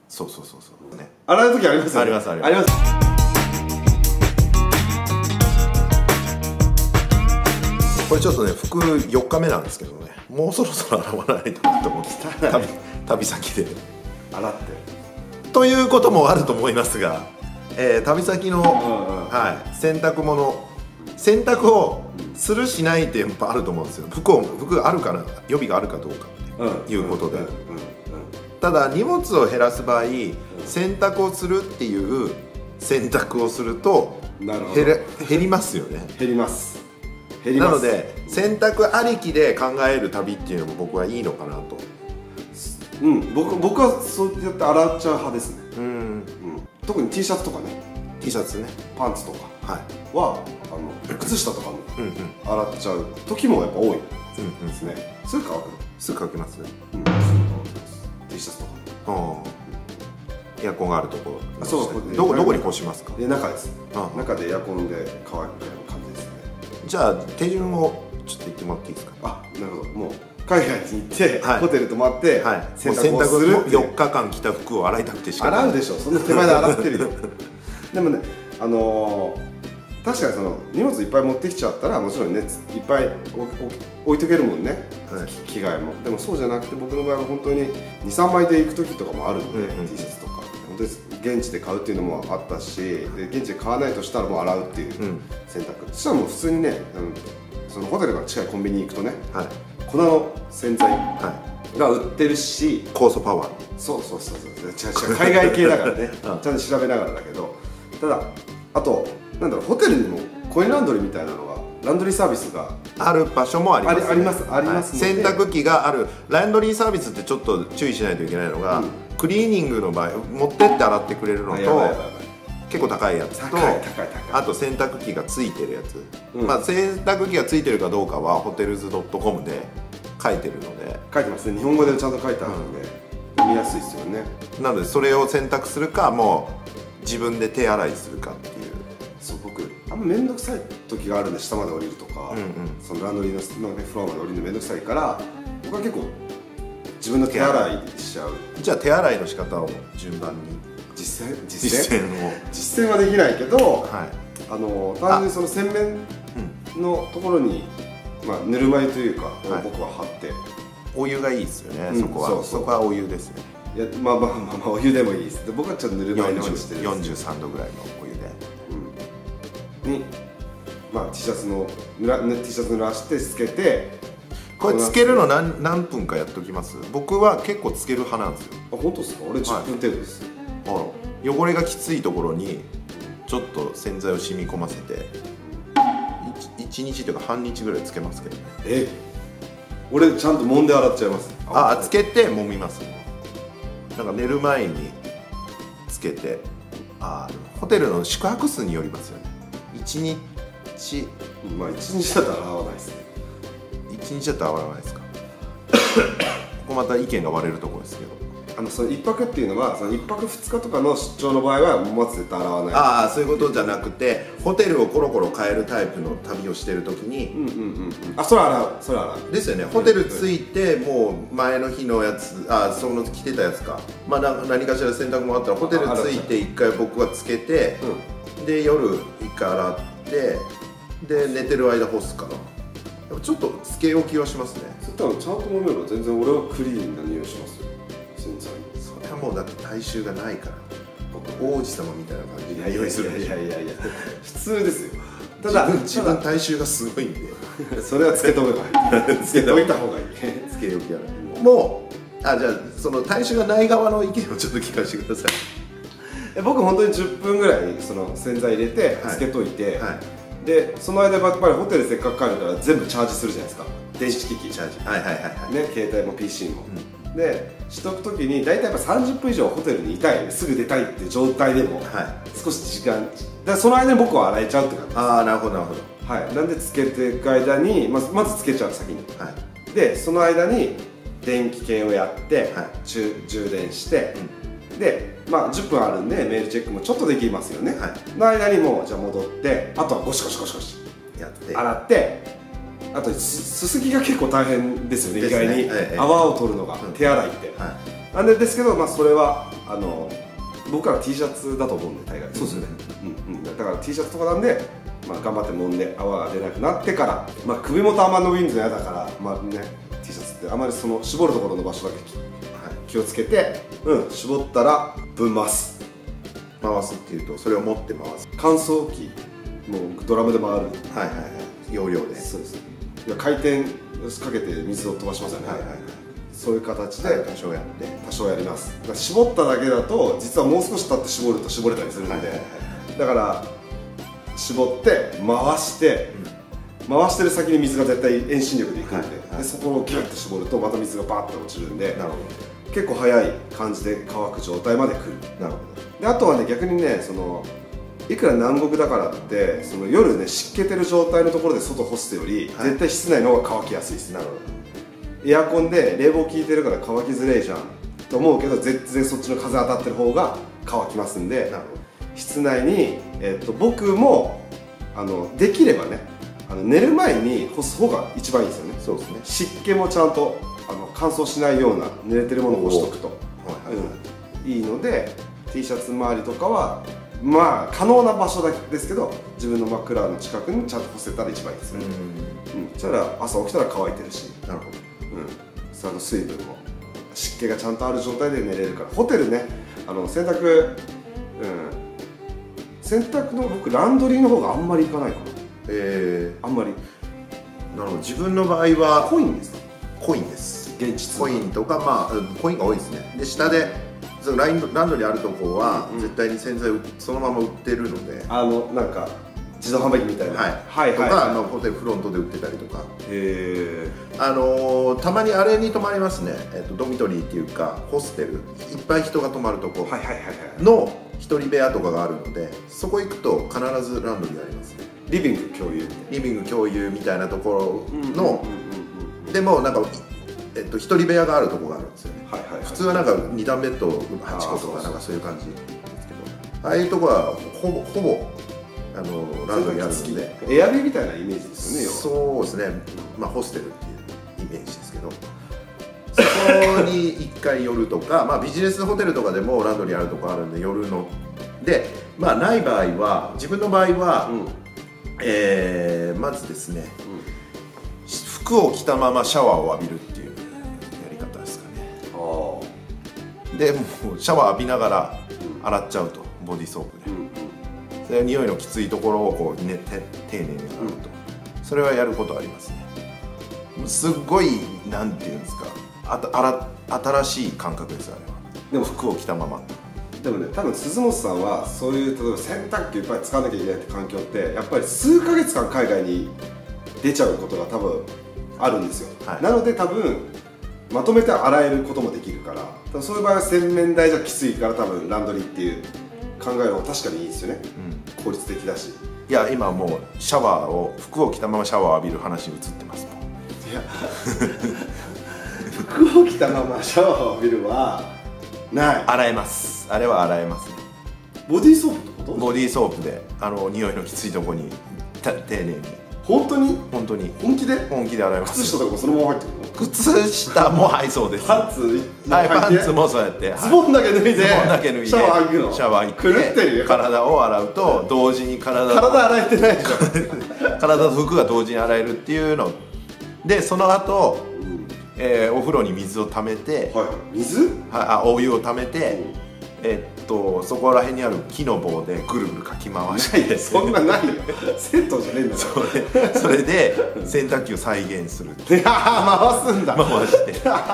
そうそうそうそうね。 洗う時ありますよね。 ありますあります。 あります。 これちょっとね、服4日目なんですけどね、もうそろそろ洗わないとなと思って旅先で洗って。 ということもあると思いますが、旅先の、はい、洗濯物、洗濯をするしないってやっぱあると思うんですよ。服があるから予備があるかどうかっていうことで、ただ荷物を減らす場合、洗濯をするっていう選択をすると減りますよね。 減ります。 なので洗濯ありきで考える旅っていうのも僕はいいのかなと。 僕はそうやって洗っちゃう派ですね。特に T シャツとかね、 T シャツね、 パンツとかは靴下とかも洗っちゃう時もやっぱ多いですね。すぐ乾く。 すぐ乾きますね。 T シャツとかエアコンがあるところ。 そう、 どこに干しますか？ 中です。中でエアコンで乾く感じですね。 じゃあ手順をちょっと言ってもらっていいですか？ あ、なるほど。もう海外に行ってホテル泊まって洗濯をする。 4日間着た服を洗いたくてしかない。 洗うでしょ、そんな手前で洗ってるよ。でもね、確かにその荷物いっぱい持ってきちゃったらもちろんね、いっぱい置いとけるもんね、着替えも。でもそうじゃなくて、僕の場合は本当に 2,3 枚で行く時とかもあるんで、T シャツとか本当に現地で買うっていうのもあったし、で現地で買わないとしたらもう洗うっていう選択。そしたらもう普通にね、そのホテルから近いコンビニに行くとね、粉の洗剤が売ってるし、 酵素パワー。 そう違う、海外系だからね。ちゃんと調べながらだけど、ただあとなんだろう、ホテルにもコインランドリーみたいなのが、ランドリーサービスがある場所もあります。 あります。 洗濯機があるランドリーサービスってちょっと注意しないといけないのが、クリーニングの場合持ってって洗ってくれるのと結構高いやつと、あと洗濯機がついてるやつ、洗濯機がついてるかどうかはホテルズ .com で書いてるので、 書いてますね。日本語でちゃんと書いてあるので見やすいですよね。 なのでそれを選択するか、もう自分で手洗いするかっていう。 そう、僕あんま面倒くさい時があるんで、下まで降りるとか、そのランドリーのフロアまで降りるの面倒くさいから、僕は結構自分の手洗いしちゃう。 じゃあ手洗いの仕方を順番に実践はできないけど、単純にその洗面のところに、ぬるま湯というか僕は貼って、 お湯がいいですよね。そこはお湯ですね。 いや、お湯でもいいです。で、僕はちょっとぬるま湯にしてる。 43度ぐらいのお湯で、 にT シャツ濡らしてつけて。 これつけるの何分かやっときます？僕は結構つける派なんですよ。 あ、本当ですか？俺10分程度です。 汚れがきついところにちょっと洗剤を染み込ませて1日というか半日ぐらいつけますけどね。 俺ちゃんと揉んで洗っちゃいます。 つけて揉みます。なんか寝る前につけて、ホテルの宿泊数によりますよね。1日 1日だったら洗わないですね。 1日だったら洗わないですか？ここまた意見が割れるところですけど、 その1泊っていうのは、その1泊2日とかの出張の場合はもう絶対洗わない。 そういうことじゃなくて、ホテルをコロコロ変えるタイプの旅をしてるときに、 それは洗うですよね。ホテル着いてもう前の日のやつ、その着てたやつか、何かしら洗濯もあったらホテル着いて1回僕はつけて、で夜1回洗って、で寝てる間干すかな。ちょっとつけ置きはしますね。 多分ちゃんと揉めれば全然俺はクリーンな匂いしますよ。 それはもうだって体臭がないから、王子様みたいな感じで匂いするでしょ。 普通ですよ。 ただ自分体臭がすごいんでそれはつけとけばいい。つけといた方がいい。 つけ置きはね。もうじゃあその体臭がない側の意見をちょっと聞かせてください。 僕本当に10分ぐらいその洗剤入れてつけといて、でその間やっぱりホテルせっかく帰るから全部チャージするじゃないですか。電子機器チャージ、ね、携帯も PC も、でしとくときに大体やっぱ30分以上ホテルにいたい、すぐ出たいっていう状態でも、少し時間だからその間に僕は洗えちゃうって感じです。 なるほどなるほど。 なんでつけていく間にまずつけちゃう先に、でその間に電気系をやって、充電して、で10分あるんでメールチェックもちょっとできますよね。の間にもうじゃあ戻って、あとはゴシゴシやって洗って、あとすすぎが結構大変ですよね。意外に泡を取るのが手洗いって、 ですけど、まあ、それは僕らは T シャツだと思うんで大概。 そうですよね。 だから T シャツとかなんで、まあ、頑張って揉んで泡が出なくなってから、まあ、首元あんま伸びるの嫌だから、まあね、T シャツってあまりその絞るところの場所だけ気をつけて、絞ったらぶん回すっていうとそれを持って回す。 乾燥機もうドラムで回る。 はいはいはい、容量で。 そうです。回転かけて水を飛ばしますよね。そういう形で多少やって多少やります。だから絞っただけだと実はもう少し経って絞ると絞れたりするので、だから絞って回してる先に水が絶対遠心力でいくんで、そこをギュッと絞るとまた水がバッと落ちるんで、結構早い感じで乾く状態までくる。 なるほど。であとはね、逆にね、いくら南国だからって夜ね湿気てる状態のところで外干すより、絶対室内の方が乾きやすいです。なるほど。エアコンで冷房効いてるから乾きづれえじゃんと思うけど、全然そっちの風当たってる方が乾きますんで、室内に、僕もできればね、寝る前に干す方が一番いいですよね。 そうですね。 湿気もちゃんと乾燥しないような濡れてるものを干しとくといいので、 T シャツ周りとかはまあ可能な場所だけですけど、自分の枕の近くにちゃんと干せたら一番いいですね。そしたら朝起きたら乾いてるし、なるほど、水分も湿気がちゃんとある状態で寝れるから。ホテルね、洗濯の僕ランドリーの方があんまり行かないかな。あんまり。 なるほど。自分の場合はコインですか？ コインです。 現地コインとか、まあコインが多いですね。で下でランドリーあるとこは絶対に洗剤そのまま売ってるので、 なんか自動販売機みたいな、とかホテルフロントで売ってたりとか、たまにあれに泊まりますね。ドミトリーっていうかホステル、いっぱい人が泊まるとこの一人部屋とかがあるので、そこ行くと必ずランドリーがありますね。 リビング共有みたいなところの、でもなんか一人部屋があるところがあるんですよね。普通はなんか2段ベッド8個とかなんかそういう感じですけど、ああいうとこはほぼランドリーあるので、 エアビーみたいなイメージですよね。 そうですね。まあホステルっていうイメージですけど、そこに1回寄るとか、まあビジネスホテルとかでもランドリーあるとこあるんで寄るので、まあない場合は、自分の場合は、まずですね、服を着たままシャワーを浴びるっていうやり方ですかね。でもうシャワー浴びながら洗っちゃうと、ボディーソープで、それ匂いのきついところをこう、ね、丁寧に洗うと、それはやることありますね。すっごいなんていうんですか、新しい感覚です、あれは。でも服を着たまま。 でもね、多分鈴本さんはそういう、例えば洗濯機いっぱい使わなきゃいけないって環境って、やっぱり数ヶ月間海外に出ちゃうことが多分あるんですよ。なので多分まとめて洗えることもできるから、多分そういう場合は洗面台じゃきついから、多分ランドリーっていう考える方が確かにいいですよね。効率的だし。 いや今もうシャワーを、服を着たままシャワーを浴びる話に移ってますもん。 いや服を着たままシャワーを浴びるはない。 洗えます。あれは洗えますね。 ボディーソープってこと？ ボディーソープで匂いのきついとこに丁寧に。 本当に本気で洗います。 靴下とかもそのまま入ってるの？ 靴下もはい、そうです。 パンツもそうやって、 ズボンだけ脱いでシャワー行くの？ シャワー行狂ってるよ。 体を洗うと同時に体洗えてないでしょ。 体と服が同時に洗えるっていうので、その後、お風呂に水をためて、お湯をためて、そこら辺にある木の棒でぐるぐるかき回して、 そんなないよ、銭湯じゃねえんだから。それで洗濯機を再現する。 回すんだ。 回して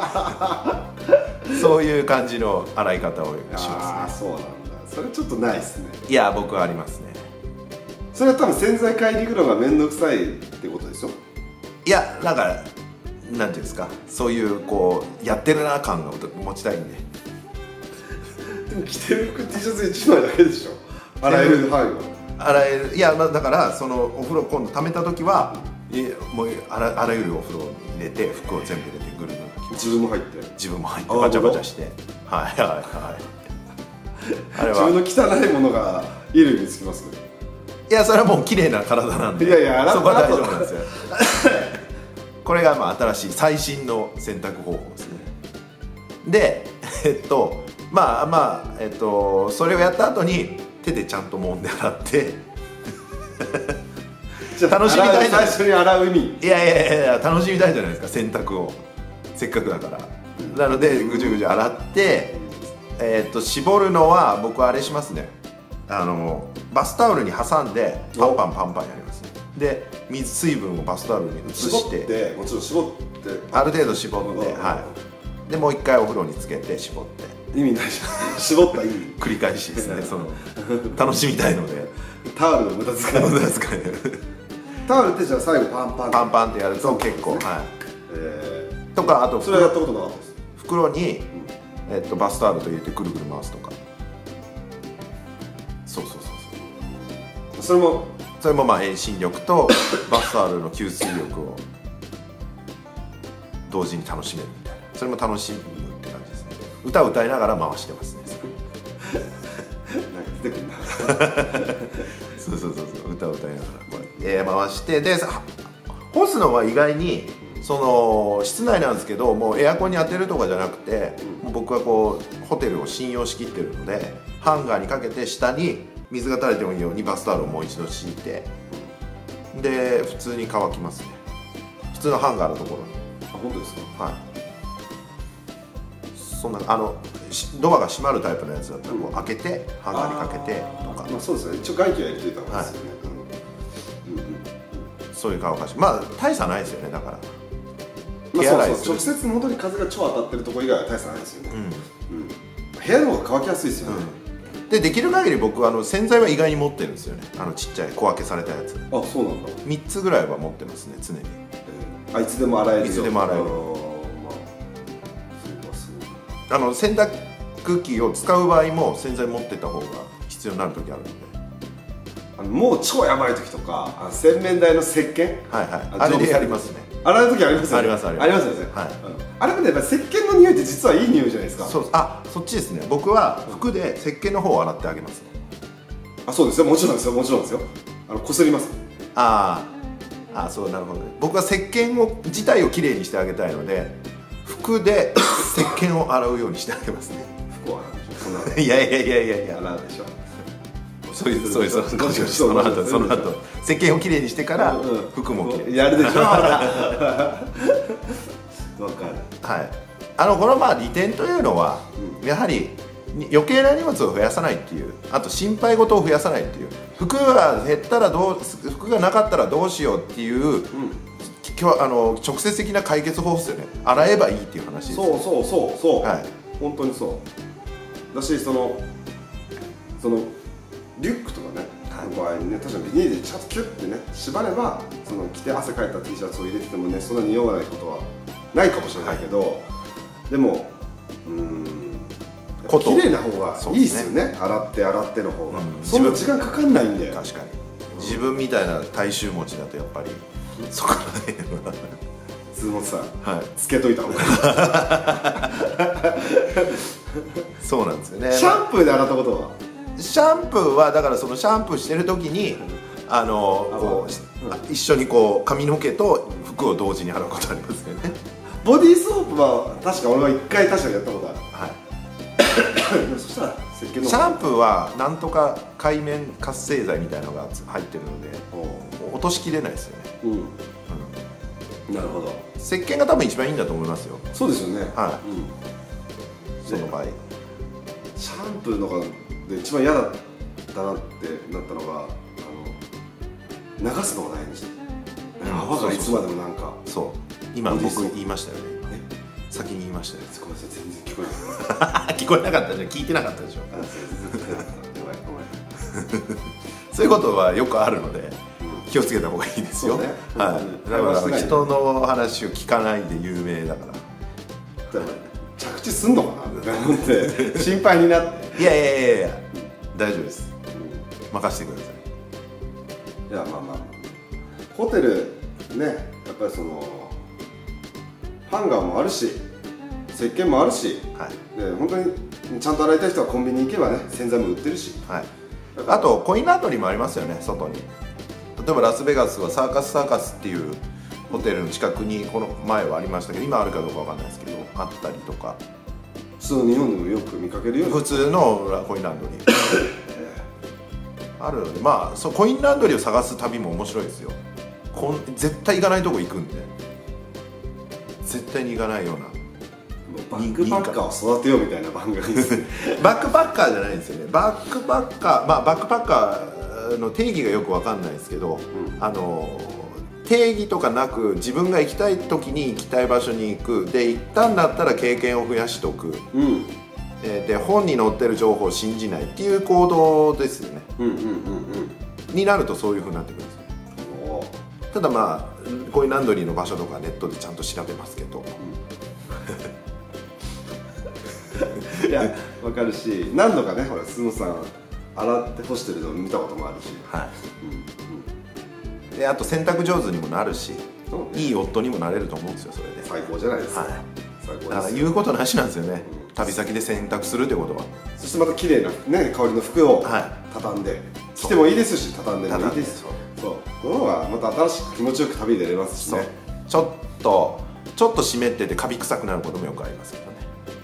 そういう感じの洗い方をしますね。 ああ、そうなんだ。それちょっとないですね。 いや、僕はありますね。 それは多分洗剤買いに行くのが面倒くさいってことですよ。 いや、だからなんていうんですか、そういうこうやってるな感が持ちたいんで。 でも着てる服 T シャツ1枚だけでしょ、洗える範囲は。 洗える。いや、だからそのお風呂今度溜めた時は、もうあらゆるお風呂に入れて、服を全部入れてぐるぐる。 自分も入ってバチャバチャして、はい。あれは自分の汚いものが衣類につきますけど。 いや、それはもう綺麗な体なんで、そこは大丈夫なんですよ。これがまあ新しい最新の洗濯方法ですね。でそれをやった後に手でちゃんと揉んで洗って楽しみたい最初に洗う意味。 いや楽しみたいじゃないですか、洗濯をせっかくだから。なのでぐじゅぐじゅ洗って、絞るのは僕はあれしますね、バスタオルに挟んでパンパンやりますね。で水分をバスタオルに移してもちろん絞ってある程度絞って、はい、でもう一回お風呂につけて絞って、 意味ないじゃん絞った意味繰り返しですねその楽しみたいのでタオルの無駄遣いタオルってじゃあ最後パンパンってやると結構、はい、とかあとそれはやったことなかったです。 袋に、バスタオルと入れてぐるぐる回すとか、そうそれもまあ遠心力とバスタオルの吸水力を同時に楽しめるみたいな、それも楽しむって感じですね。歌を歌いながら回してますねなんか出てくるなそう歌を歌いながらこうやって回して、で干すのは意外にその室内なんですけど、もうエアコンに当てるとかじゃなくて、もう僕はこうホテルを信用しきってるので、ハンガーにかけて下に水が垂れてもいいようにバスタオルをもう一度敷いて、で普通に乾きますね。普通のハンガーのところに。 あ、本当ですか。 はい。そんなドアが閉まるタイプのやつだったらこう開けてハンガーにかけてとか。 まあそうですね。一応外気は入れといた方がいいですよね。 そういう乾かし、まあ大差ないですよね。だからまあ直接元に風が超当たってるところ以外は大差ないですよね。部屋の方が乾きやすいですよね。 でできる限り僕は洗剤は意外に持ってるんですよね。ちっちゃい小分けされたやつ。 あ、そうなんだ。 3つぐらいは持ってますね、常に。 いつでも洗えるよ。 いつでも洗える。洗濯機を使う場合も洗剤持ってた方が必要になる時あるので。 もう超やばい時とか、洗面台の石鹸、 あれでやりますね。 洗う時ありますよね。 ありますよね。 あれもね、やっぱ石鹸の匂いって実はいい匂いじゃないですか。 そっちですね。僕は服で石鹸の方を洗ってあげますね。 あ、そうですよ。もちろんですよ。こすります。 そうなるほどね。僕は石鹸自体をきれいにしてあげたいので、服で石鹸を洗うようにしてあげますね。 服を洗うでしょ。そんな。 いや洗うでしょ。 そうその後石鹸をきれいにしてから服もきれいにやるでしょ。わかる。 はい。この利点というのはやはり余計な荷物を増やさないっていう、あと心配事を増やさないっていう、服が減ったら服がなかったらどうしようっていう、直接的な解決法ですよね。洗えばいいっていう話です。 そう、はい、本当にそうだし、そのリュックとかね、の場合にね、確かにビニールでちゃんとキュッてね縛れば、着て汗かいた T シャツを入れててもね、そんなに匂わないことはないかもしれないけど、でも綺麗な方がいいですよね。洗っての方がそんな時間かかんないんで。 確かに自分みたいな大衆持ちだとやっぱりそこら辺は鈴本さん、つけといた方がいい。 そうなんですよね。 シャンプーで洗ったことは？ シャンプーはだからそのシャンプーしてる時に一緒に髪の毛と服を同時に洗うことありますよね。 ボディーソープは確か俺は1回確かにやったことある。そしたら石鹸のシャンプーはなんとか界面活性剤みたいなのが入ってるので落としきれないですよね。 なるほど。 石鹸が多分一番いいんだと思いますよ。 そうですよね。 その場合シャンプーのがで一番嫌だったなってなったのが流すのが大変でした。泡がいつまでもなんか。 今僕言いましたよね。先に言いましたよ。 ごめんなさい、全然聞こえなかった。 聞こえなかったじゃん、聞いてなかったでしょ。そういうことはよくあるので気をつけた方がいいですよ。だから人の話を聞かないで有名だから。 着地すんのかなって思って心配になって。 いや大丈夫です。任せてください。 いや、まあホテルね、やっぱりハンガーもあるし石鹸もあるし、で本当にちゃんと洗いたい人はコンビニ行けばね、洗剤も売ってるし、あとコインランドリーもありますよね、外に。例えばラスベガスはサーカスっていうホテルの近くにこの前はありましたけど、今あるかどうかわかんないですけどあったりとか、 そう、日本でもよく見かけるよう普通のコインランドリーあるので、まあそうコインランドリーを探す旅も面白いですよ。絶対行かないとこ行くんで、絶対に行かないようなバックパッカーを育てようみたいな番組ですねバックパッカーじゃないんですよね。バックパッカー、まあバックパッカーの定義がよく分かんないですけど、定義とかなく自分が行きたい時に行きたい場所に行く、で行ったんだったら経験を増やしとく、で本に載ってる情報を信じないっていう行動ですよね。になるとそういうふうになってくるんですよ。ただまあコインランドリーの場所とかネットでちゃんと調べますけど、 いや分かるし、何度かねほらスノさん洗って干してるのを見たこともあるし、 であと洗濯上手にもなるし、いい夫にもなれると思うんですよ。それで最高じゃないですか。最高です。 だから言うことなしなんですよね、旅先で洗濯するってことは。 そしてまた綺麗なね香りの服を畳んで着てもいいですし、畳んでもいいです。そう、この方がまた新しく気持ちよく旅に出れますしね。 ちょっと湿っててカビ臭くなることもよくありますけどね。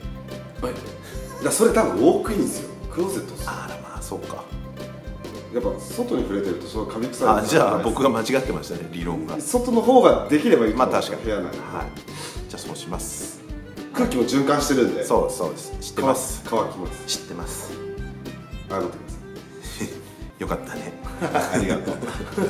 それ多分ウォークインですよ、クローゼットですよ。 あらまあそうか。 やっぱ外に触れてるとそのカビ臭い。 じゃあ僕が間違ってましたね、理論が。 外の方ができればいいと思う。 まあ確かに部屋内。 じゃあそうします。 空気も循環してるんで。 そうです。知ってます。 乾きます。 知ってます。 謝ってください。 よかったね。 ありがとう。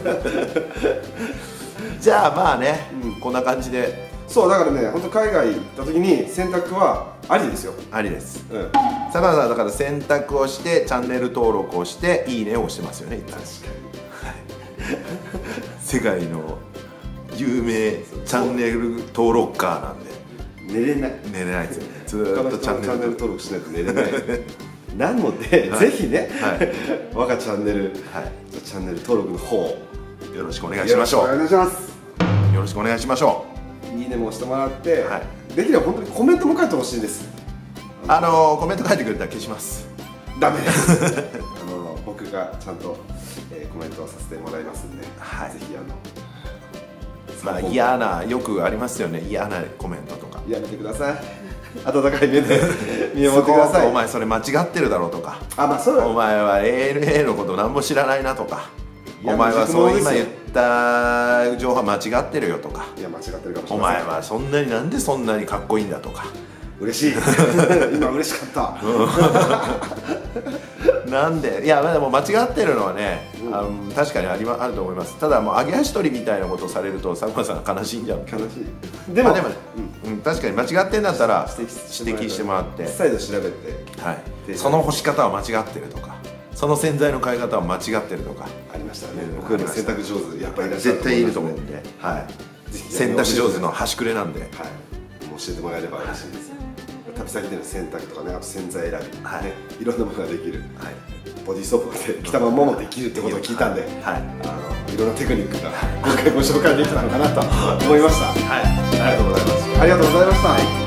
じゃあまあね、こんな感じで。 そうだからね、本当海外行った時に洗濯はありですよ。 ありです。坂田さんだから洗濯をしてチャンネル登録をしていいねを押してますよね。確かに。世界の有名チャンネル登録カーなんで寝れないですよね。ずーっとチャンネル登録しないと寝れない。なので、ぜひね、我がチャンネル登録の方よろしくお願いしましょう。 お願いします。 よろしくお願いしましょう。いいねも押してもらって、できれば本当にコメントも書いてほしいです。 コメント書いてくれたら消します。 ダメです。僕がちゃんとコメントをさせてもらいますんで、ぜひまあ嫌な、よくありますよね、嫌なコメントとか。 やめてください。温かい目で見守ってください。 お前それ間違ってるだろうとか、 お前は ANA のこと何も知らないなとか、お前はそう今言った情報は間違ってるよとか、 いや間違ってるかもしれない。 お前はそんなになんでそんなにかっこいいんだとか。 嬉しい。今嬉しかった。 なんで、いやでも間違ってるのはね、確かにあると思います。ただもう揚げ足取りみたいなことをされると佐久間さんが悲しいんじゃん。 悲しい。でも確かに間違ってんだったら指摘してもらって、 再度調べて、 その干し方は間違ってるとか、その洗剤の買い方は間違ってるとかありましたね。僕より洗濯上手やっぱり絶対いると思うんで、洗濯上手の端くれなんで教えてもらえれば嬉しいです。旅先での洗濯とかね、あと洗剤選び、いろんなものができる、ボディーソープで着たままもできるってことを聞いたんで、いろんなテクニックが今回ご紹介できたのかなと思いました。 ありがとうございます。 ありがとうございました。